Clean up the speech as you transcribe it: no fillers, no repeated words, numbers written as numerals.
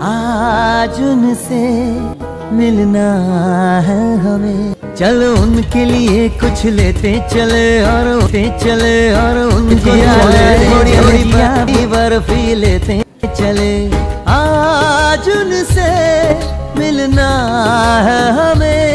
आज उनसे मिलना है हमें। चलो उनके लिए कुछ लेते चले और उनको थोड़ी थोड़ी बर्फी लेते चले। आज उनसे मिलना है हमें।